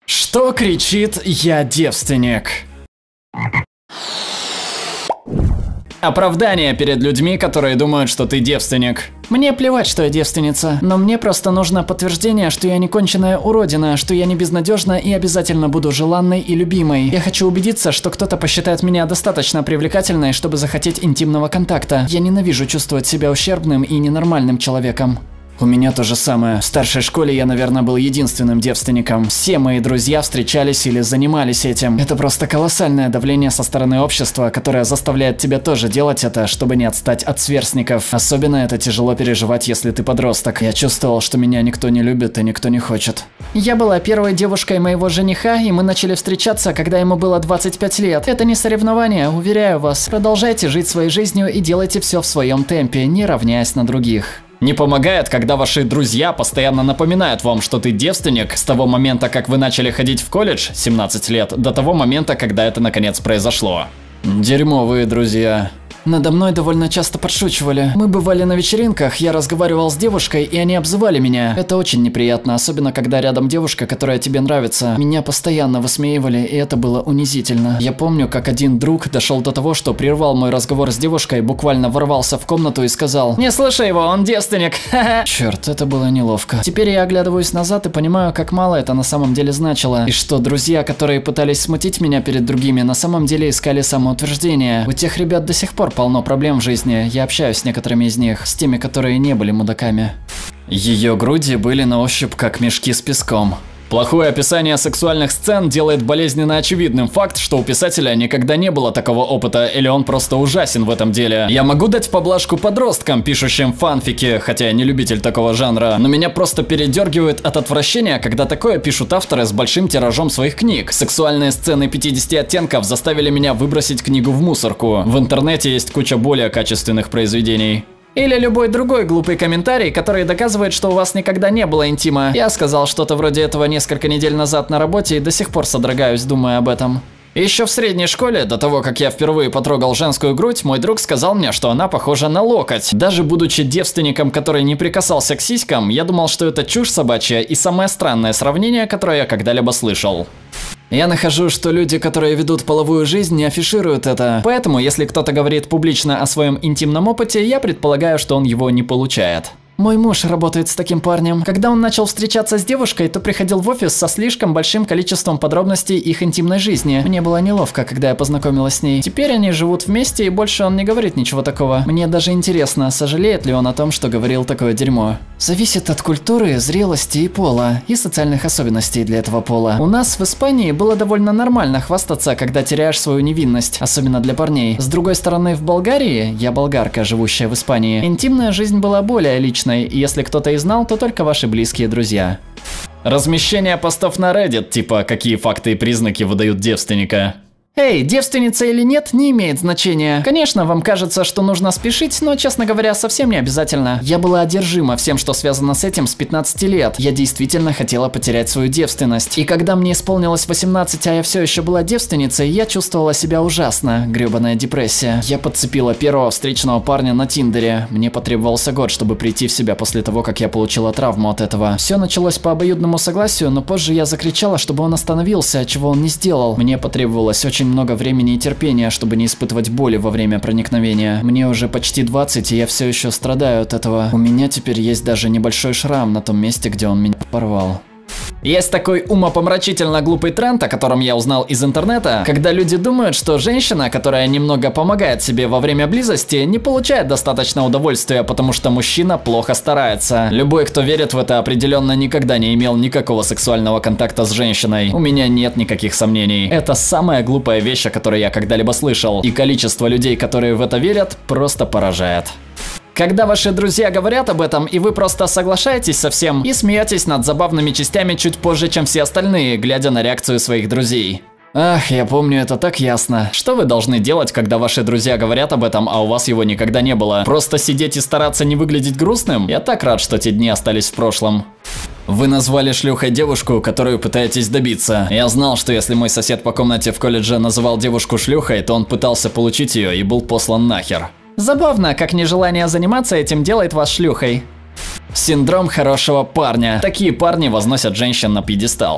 Что кричит «Я девственник»? Оправдание перед людьми, которые думают, что ты девственник. Мне плевать, что я девственница, но мне просто нужно подтверждение, что я не конченая уродина, что я не безнадежна и обязательно буду желанной и любимой. Я хочу убедиться, что кто-то посчитает меня достаточно привлекательной, чтобы захотеть интимного контакта. Я ненавижу чувствовать себя ущербным и ненормальным человеком. У меня то же самое. В старшей школе я, наверное, был единственным девственником. Все мои друзья встречались или занимались этим. Это просто колоссальное давление со стороны общества, которое заставляет тебя тоже делать это, чтобы не отстать от сверстников. Особенно это тяжело переживать, если ты подросток. Я чувствовал, что меня никто не любит и никто не хочет. Я была первой девушкой моего жениха, и мы начали встречаться, когда ему было 25 лет. Это не соревнование, уверяю вас. Продолжайте жить своей жизнью и делайте все в своем темпе, не равняясь на других. Не помогает, когда ваши друзья постоянно напоминают вам, что ты девственник с того момента, как вы начали ходить в колледж, 17 лет, до того момента, когда это наконец произошло. Дерьмовые друзья. Надо мной довольно часто подшучивали. Мы бывали на вечеринках, я разговаривал с девушкой, и они обзывали меня. Это очень неприятно, особенно когда рядом девушка, которая тебе нравится. Меня постоянно высмеивали, и это было унизительно. Я помню, как один друг дошел до того, что прервал мой разговор с девушкой, буквально ворвался в комнату и сказал: «Не слушай его, он девственник». Черт, это было неловко. Теперь я оглядываюсь назад и понимаю, как мало это на самом деле значило. И что друзья, которые пытались смутить меня перед другими, на самом деле искали самоутверждение. У тех ребят до сих пор полно проблем в жизни, я общаюсь с некоторыми из них, с теми, которые не были мудаками. Ее груди были на ощупь как мешки с песком. Плохое описание сексуальных сцен делает болезненно очевидным факт, что у писателя никогда не было такого опыта, или он просто ужасен в этом деле. Я могу дать поблажку подросткам, пишущим фанфики, хотя я не любитель такого жанра, но меня просто передергивает от отвращения, когда такое пишут авторы с большим тиражом своих книг. Сексуальные сцены 50 оттенков заставили меня выбросить книгу в мусорку. В интернете есть куча более качественных произведений. Или любой другой глупый комментарий, который доказывает, что у вас никогда не было интима. Я сказал что-то вроде этого несколько недель назад на работе и до сих пор содрогаюсь, думая об этом. Еще в средней школе, до того, как я впервые потрогал женскую грудь, мой друг сказал мне, что она похожа на локоть. Даже будучи девственником, который не прикасался к сиськам, я думал, что это чушь собачья и самое странное сравнение, которое я когда-либо слышал. Я нахожу, что люди, которые ведут половую жизнь, не афишируют это. Поэтому, если кто-то говорит публично о своем интимном опыте, я предполагаю, что он его не получает. Мой муж работает с таким парнем. Когда он начал встречаться с девушкой, то приходил в офис со слишком большим количеством подробностей их интимной жизни. Мне было неловко, когда я познакомилась с ней. Теперь они живут вместе, и больше он не говорит ничего такого. Мне даже интересно, сожалеет ли он о том, что говорил такое дерьмо. Зависит от культуры, зрелости и пола, и социальных особенностей для этого пола. У нас в Испании было довольно нормально хвастаться, когда теряешь свою невинность, особенно для парней. С другой стороны, в Болгарии, я болгарка, живущая в Испании, интимная жизнь была более личной. И если кто-то и знал, то только ваши близкие друзья. Размещение постов на Reddit, типа «Какие факты и признаки выдают девственника?» Эй, девственница или нет, не имеет значения. Конечно, вам кажется, что нужно спешить, но, честно говоря, совсем не обязательно. Я была одержима всем, что связано с этим, с 15 лет. Я действительно хотела потерять свою девственность. И когда мне исполнилось 18, а я все еще была девственницей, я чувствовала себя ужасно. Гребаная депрессия. Я подцепила первого встречного парня на Тиндере. Мне потребовался год, чтобы прийти в себя после того, как я получила травму от этого. Все началось по обоюдному согласию, но позже я закричала, чтобы он остановился, чего он не сделал. Мне потребовалось очень много времени и терпения, чтобы не испытывать боли во время проникновения. Мне уже почти 20, и я все еще страдаю от этого. У меня теперь есть даже небольшой шрам на том месте, где он меня порвал. Есть такой умопомрачительно глупый тренд, о котором я узнал из интернета, когда люди думают, что женщина, которая немного помогает себе во время близости, не получает достаточно удовольствия, потому что мужчина плохо старается. Любой, кто верит в это, определенно никогда не имел никакого сексуального контакта с женщиной. У меня нет никаких сомнений. Это самая глупая вещь, о которой я когда-либо слышал. И количество людей, которые в это верят, просто поражает. Когда ваши друзья говорят об этом, и вы просто соглашаетесь со всем и смеетесь над забавными частями чуть позже, чем все остальные, глядя на реакцию своих друзей. Ах, я помню это так ясно. Что вы должны делать, когда ваши друзья говорят об этом, а у вас его никогда не было? Просто сидеть и стараться не выглядеть грустным? Я так рад, что те дни остались в прошлом. Вы назвали шлюхой девушку, которую пытаетесь добиться. Я знал, что если мой сосед по комнате в колледже называл девушку шлюхой, то он пытался получить ее и был послан нахер. Забавно, как нежелание заниматься этим делает вас шлюхой. Синдром хорошего парня. Такие парни возносят женщин на пьедестал.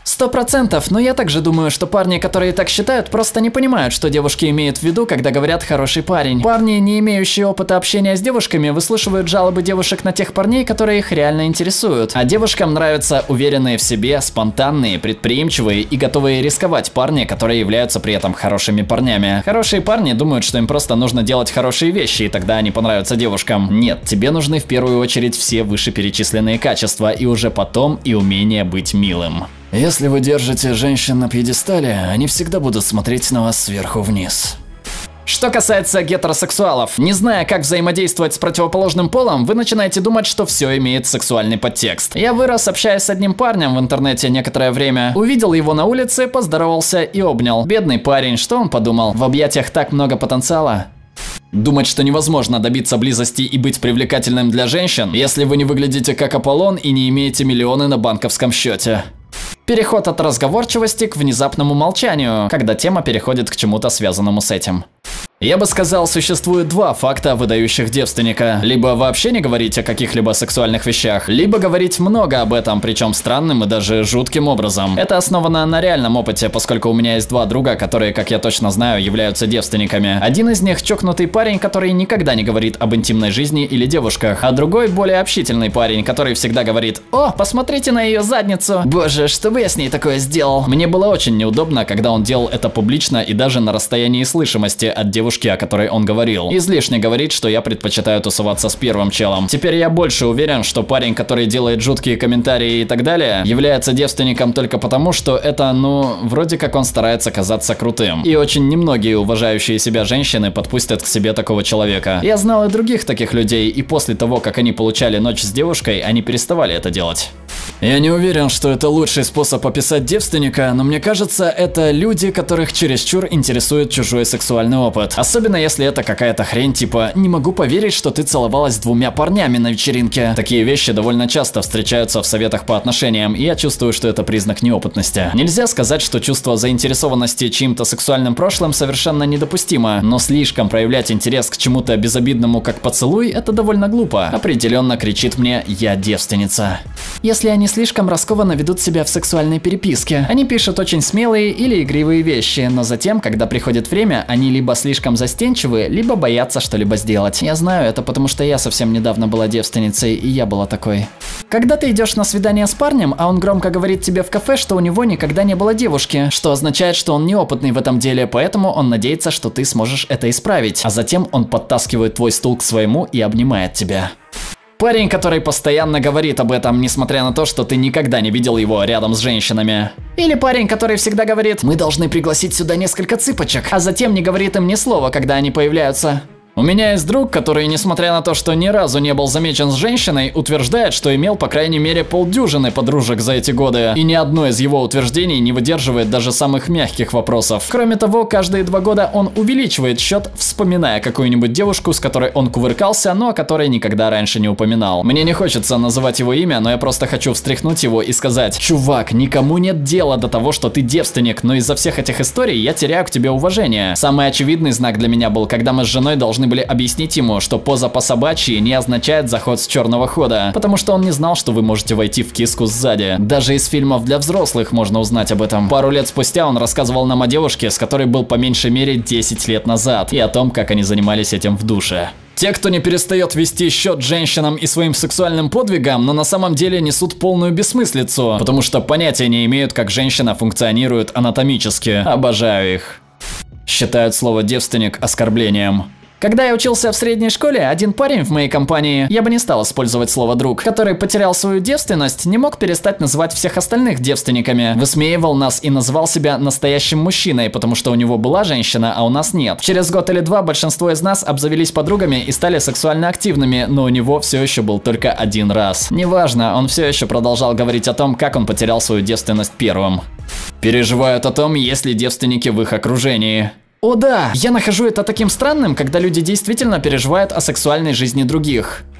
100%, но я также думаю, что парни, которые так считают, просто не понимают, что девушки имеют в виду, когда говорят «хороший парень». Парни, не имеющие опыта общения с девушками, выслушивают жалобы девушек на тех парней, которые их реально интересуют. А девушкам нравятся уверенные в себе, спонтанные, предприимчивые и готовые рисковать парни, которые являются при этом хорошими парнями. Хорошие парни думают, что им просто нужно делать хорошие вещи, и тогда они понравятся девушкам. Нет, тебе нужны в первую очередь все вышеперечисленные качества, и уже потом и умение быть милым. Если вы держите женщин на пьедестале, они всегда будут смотреть на вас сверху вниз. Что касается гетеросексуалов, не зная, как взаимодействовать с противоположным полом, вы начинаете думать, что все имеет сексуальный подтекст. Я вырос, общаясь с одним парнем в интернете некоторое время. Увидел его на улице, поздоровался и обнял. Бедный парень, что он подумал? В объятиях так много потенциала. Думать, что невозможно добиться близости и быть привлекательным для женщин, если вы не выглядите как Аполлон и не имеете миллионы на банковском счете. Переход от разговорчивости к внезапному молчанию, когда тема переходит к чему-то связанному с этим. Я бы сказал, существует два факта, выдающих девственника. Либо вообще не говорить о каких-либо сексуальных вещах, либо говорить много об этом, причем странным и даже жутким образом. Это основано на реальном опыте, поскольку у меня есть два друга, которые, как я точно знаю, являются девственниками. Один из них чокнутый парень, который никогда не говорит об интимной жизни или девушках, а другой более общительный парень, который всегда говорит: «О, посмотрите на ее задницу! Боже, что бы я с ней такое сделал?» Мне было очень неудобно, когда он делал это публично и даже на расстоянии слышимости от девушки, о которой он говорил. Излишне говорить, что я предпочитаю тусоваться с первым челом. Теперь я больше уверен, что парень, который делает жуткие комментарии и так далее, является девственником только потому, что это, вроде как он старается казаться крутым. И очень немногие уважающие себя женщины подпустят к себе такого человека. Я знал и других таких людей, и после того, как они получали ночь с девушкой, они переставали это делать. Я не уверен, что это лучший способ описать девственника, но мне кажется, это люди, которых чересчур интересует чужой сексуальный опыт. Особенно если это какая-то хрень типа «не могу поверить, что ты целовалась с 2 парнями на вечеринке». Такие вещи довольно часто встречаются в советах по отношениям, и я чувствую, что это признак неопытности. Нельзя сказать, что чувство заинтересованности чьим-то сексуальным прошлым совершенно недопустимо, но слишком проявлять интерес к чему-то безобидному, как поцелуй, это довольно глупо. Определенно кричит мне «я девственница». Если они слишком раскованно ведут себя в сексуальной переписке. Они пишут очень смелые или игривые вещи, но затем, когда приходит время, они либо слишком застенчивы, либо боятся что-либо сделать. Я знаю это, потому что я совсем недавно была девственницей, и я была такой. Когда ты идешь на свидание с парнем, а он громко говорит тебе в кафе, что у него никогда не было девушки, что означает, что он неопытный в этом деле, поэтому он надеется, что ты сможешь это исправить. А затем он подтаскивает твой стул к своему и обнимает тебя. Парень, который постоянно говорит об этом, несмотря на то, что ты никогда не видел его рядом с женщинами. Или парень, который всегда говорит: «Мы должны пригласить сюда несколько цыпочек», а затем не говорит им ни слова, когда они появляются. У меня есть друг, который, несмотря на то, что ни разу не был замечен с женщиной, утверждает, что имел по крайней мере полдюжины подружек за эти годы. И ни одно из его утверждений не выдерживает даже самых мягких вопросов. Кроме того, каждые 2 года он увеличивает счет, вспоминая какую-нибудь девушку, с которой он кувыркался, но о которой никогда раньше не упоминал. Мне не хочется называть его имя, но я просто хочу встряхнуть его и сказать: «Чувак, никому нет дела до того, что ты девственник, но из-за всех этих историй я теряю к тебе уважение». Самый очевидный знак для меня был, когда мы с женой должны были объяснить ему, что поза по-собачьи не означает заход с черного хода, потому что он не знал, что вы можете войти в киску сзади. Даже из фильмов для взрослых можно узнать об этом. Пару лет спустя он рассказывал нам о девушке, с которой был по меньшей мере 10 лет назад, и о том, как они занимались этим в душе. Те, кто не перестает вести счет женщинам и своим сексуальным подвигам, но на самом деле несут полную бессмыслицу, потому что понятия не имеют, как женщина функционирует анатомически. Обожаю их. Считают слово «девственник» оскорблением. Когда я учился в средней школе, один парень в моей компании, я бы не стал использовать слово «друг», который потерял свою девственность, не мог перестать называть всех остальных девственниками, высмеивал нас и называл себя настоящим мужчиной, потому что у него была женщина, а у нас нет. Через год или 2 большинство из нас обзавелись подругами и стали сексуально активными, но у него все еще был только 1 раз. Неважно, он все еще продолжал говорить о том, как он потерял свою девственность первым. Переживают о том, есть ли девственники в их окружении. О да, я нахожу это таким странным, когда люди действительно переживают о сексуальной жизни других.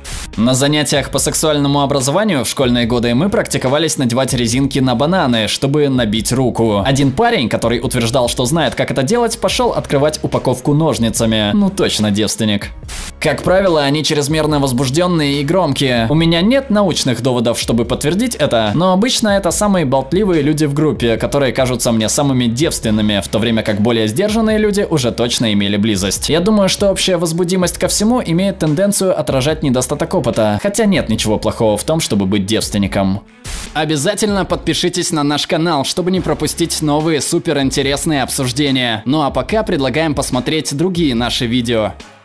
На занятиях по сексуальному образованию в школьные годы мы практиковались надевать резинки на бананы, чтобы набить руку. Один парень, который утверждал, что знает, как это делать, пошел открывать упаковку ножницами. Ну точно девственник. Как правило, они чрезмерно возбужденные и громкие. У меня нет научных доводов, чтобы подтвердить это, но обычно это самые болтливые люди в группе, которые кажутся мне самыми девственными, в то время как более сдержанные люди уже точно имели близость. Я думаю, что общая возбудимость ко всему имеет тенденцию отражать недостаток опыта, хотя нет ничего плохого в том, чтобы быть девственником. Обязательно подпишитесь на наш канал, чтобы не пропустить новые суперинтересные обсуждения. Ну а пока предлагаем посмотреть другие наши видео.